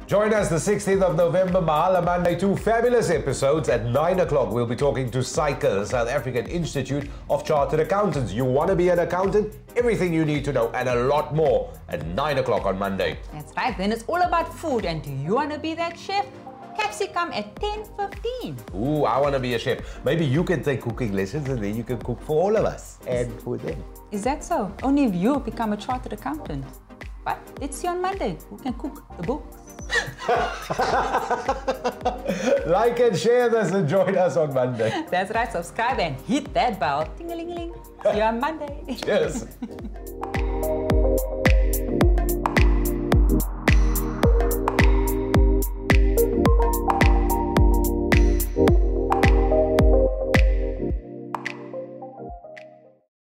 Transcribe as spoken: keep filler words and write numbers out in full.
Join us the sixteenth of November, Mahala Monday, two fabulous episodes. At nine o'clock, we'll be talking to SAICA, the South African Institute of Chartered Accountants. You want to be an accountant? Everything you need to know and a lot more at nine o'clock on Monday. That's right, then it's all about food. And do you want to be that chef? Capsicum at ten fifteen. Ooh, I want to be a chef. Maybe you can take cooking lessons and then you can cook for all of us and for them. Is that so? Only if you become a chartered accountant. But let's see on Monday who can cook the books. Like and share this and join us on Monday. That's right, subscribe and hit that bell. Ting-a-ling-a-ling. See you on Monday. Cheers.